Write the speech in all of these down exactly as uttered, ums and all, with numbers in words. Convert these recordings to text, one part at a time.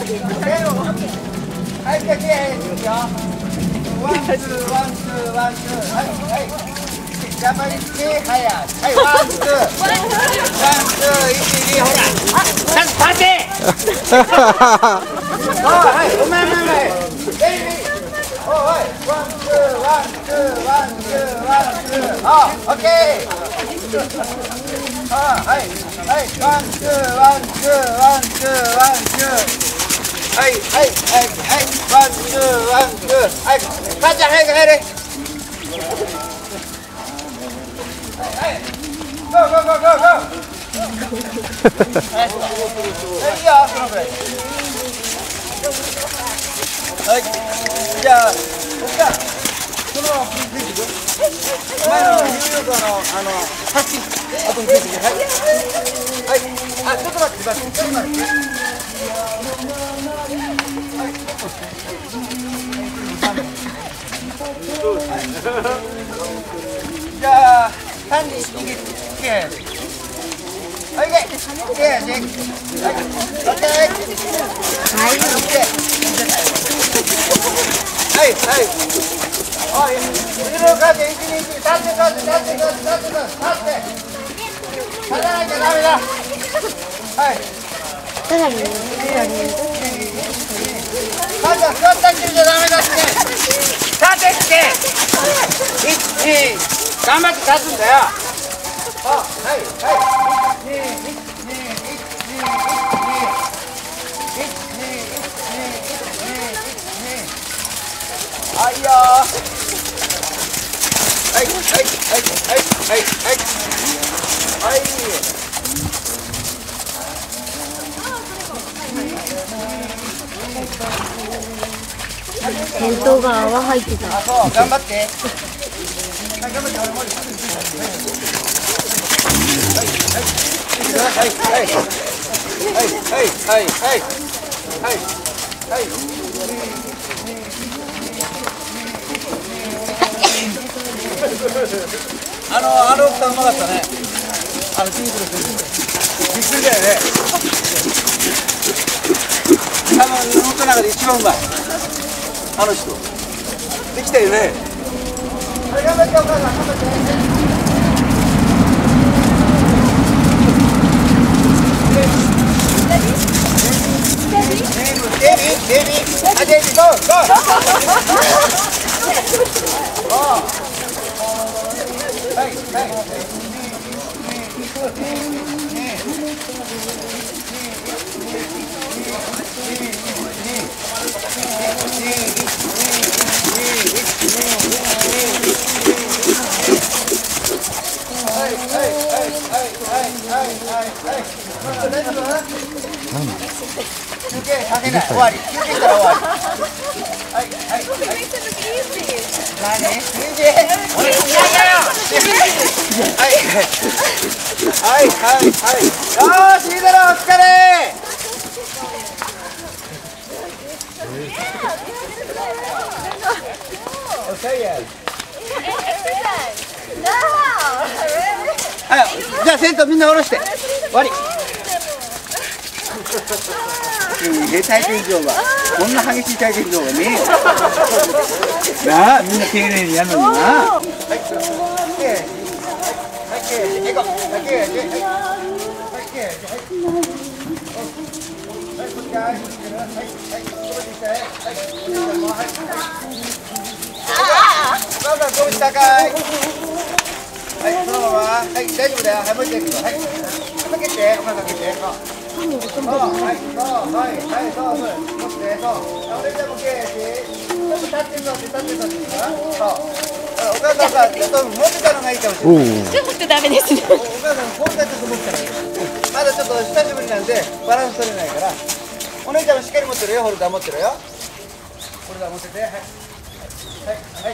はい、じゃあ、きれいにいくよ。ワン、ツー、ワン、ツー、ワン、ツー、はい、はい。ジャパニーズ系、はや。はい、ワン、ツー。ワン、ツー、いち、に、ほら。あ、ちゃんと立て。はい、ごめん、ごめん、ごめん。ベイビー。おい、ワン、ツー、ワン、ツー、ワン、ツー、ワン、ツー。あ、オッケー。あ、はい、はい、ワン、ツー、ワン、ツー、ワン、ツー、ワン、ツー。はい、はい、はい、はい、ワン、ツー、ワン、ツー。はい、母ちゃん、早く入れ。はい、はい、ゴー、ゴー、ゴー、ゴー、ゴー。はい、いいよ、そのくらい。はい、じゃあ、おっか、そのままついていく。前のニューヨークの、あの、タクシー、あとについていく。はい、はい、あ、ちょっと待って、待って、ちょっと待って。じゃあ、さんにん握って、はい、いけ、いけ、いけ、はい、オッケー。はい、オッケー。はい、はい。おい、後ろの風、一、二、一、立って、立って、立って、立って、立って、立って、立って。立たなきゃダメだ。はい。さらに、さらに。母ちゃん、座ったっきりじゃダメだって。立てって。一、二、頑張って立つんだよ。あ、はい、はい。一、二、一、二、一、二、一、二。はいよー。はい、はい、はい、はい、はい、はい。はい。 弁当が泡入ってた。 あ、そう、頑張って。はい、頑張って、俺も。はい、はい、はい、はい、はい、はい、はい、はい、はい、はい。あの、あの奥さんうまかったね。あのシンクルする。びっくりだよね。多分日本の中で一番うまい。あの人。できたよね。はい、頑張ってお母さん、頑張って。デイビー、デイビー、デイビー、あ、デイビー、ゴー、ゴー。はい、はい。休憩かけない、終わり。休憩したら終わり。はい、はい、はい。何？休憩？俺いやいやよ。はい、はい、はい、はい。よーし、いいだろ、お疲れ。はい、じゃあ先頭みんな下ろして終わり。体験場はこんな激しい体験場はねえよなあ、みんな丁寧にやるのにな。はい、はい、そのまま、はい、大丈夫だよ。はい、もう一回行くよ。はい、かけて、お母さんかけて。そう、はい、そう、はい、はい、そう、そう、持って、そう。俺じゃもうケーキ。ちょっと立ってんのって、立ってんのって。そう。お母さんさ、ちょっと持ってたのがいいかもしれない。 ちょっとダメですね。 お母さん、こうやってちょっと持ってたらいい。まだちょっと久しぶりなんで、バランス取れないから。お姉ちゃんもしっかり持ってるよ、ホルダー持ってるよ。ホルダー持ってて、はい。はい、はい。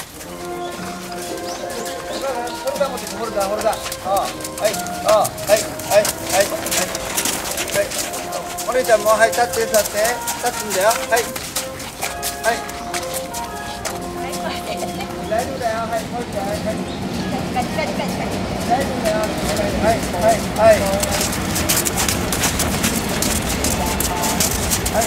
ホルダー持ってて、ホルダー、ホルダー。ああ、はい、ああ、はい、はい、はい、はい。お姉ちゃんも、はい、立って、立って、立つんだよ。はい。はい。大丈夫だよ。はい、ホルダー、はい、はい。大丈夫だよ。はい、はい、はい。はい。